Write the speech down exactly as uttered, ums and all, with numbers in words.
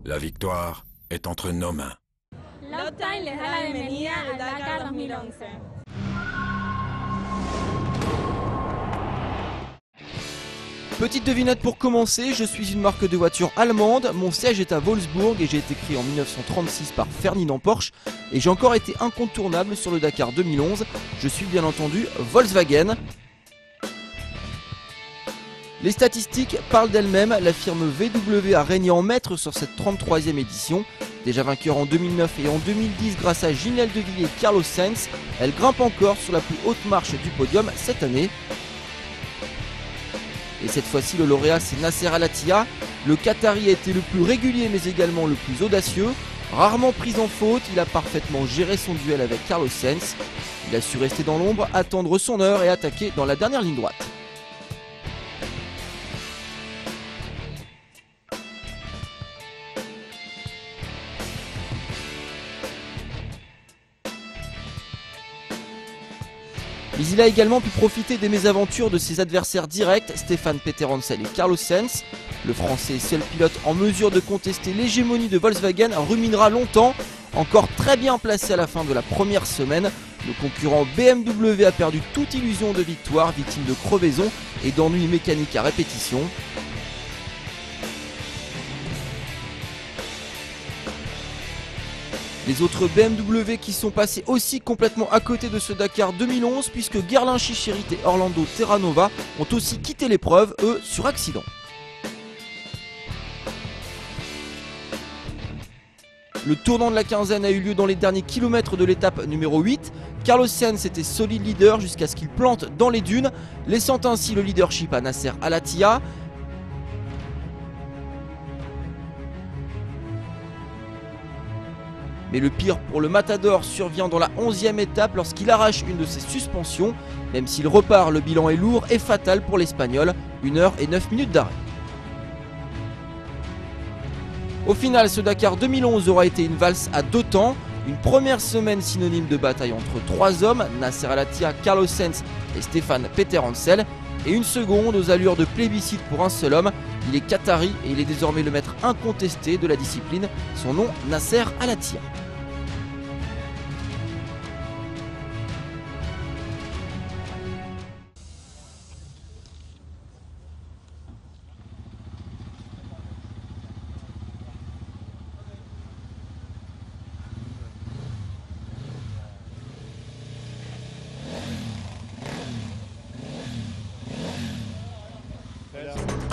La victoire est entre nos mains. Lovettime les da la bienvenida al Dakar deux mille onze. Petite devinette pour commencer, je suis une marque de voiture allemande, mon siège est à Wolfsburg et j'ai été créé en mille neuf cent trente-six par Ferdinand Porsche et j'ai encore été incontournable sur le Dakar deux mille onze, je suis bien entendu Volkswagen. Les statistiques parlent d'elles-mêmes, la firme V W a régné en maître sur cette trente-troisième édition. Déjà vainqueur en deux mille neuf et en deux mille dix grâce à Ginelle de Villiers et Carlos Sainz, elle grimpe encore sur la plus haute marche du podium cette année. Et cette fois-ci le lauréat c'est Nasser Al-Attiyah. Le Qatari a été le plus régulier mais également le plus audacieux. Rarement pris en faute, il a parfaitement géré son duel avec Carlos Sainz. Il a su rester dans l'ombre, attendre son heure et attaquer dans la dernière ligne droite. Mais il a également pu profiter des mésaventures de ses adversaires directs, Stéphane Peterhansel et Carlos Sainz. Le Français, seul pilote en mesure de contester l'hégémonie de Volkswagen, ruminera longtemps. Encore très bien placé à la fin de la première semaine, le concurrent B M W a perdu toute illusion de victoire, victime de crevaisons et d'ennuis mécaniques à répétition. Les autres B M W qui sont passés aussi complètement à côté de ce Dakar deux mille onze puisque Guerlain Chicherit et Orlando Terranova ont aussi quitté l'épreuve, eux, sur accident. Le tournant de la quinzaine a eu lieu dans les derniers kilomètres de l'étape numéro huit. Carlos Sainz était solide leader jusqu'à ce qu'il plante dans les dunes, laissant ainsi le leadership à Nasser Al-Attiyah. Mais le pire pour le Matador survient dans la onzième étape lorsqu'il arrache une de ses suspensions. Même s'il repart, le bilan est lourd et fatal pour l'Espagnol, une heure et neuf minutes d'arrêt. Au final, ce Dakar deux mille onze aura été une valse à deux temps. Une première semaine synonyme de bataille entre trois hommes, Nasser Al-Attiyah, Carlos Sainz et Stéphane Peterhansel. Et une seconde aux allures de plébiscite pour un seul homme. Il est qatari et il est désormais le maître incontesté de la discipline. Son nom, Nasser Al-Attiyah. Voilà.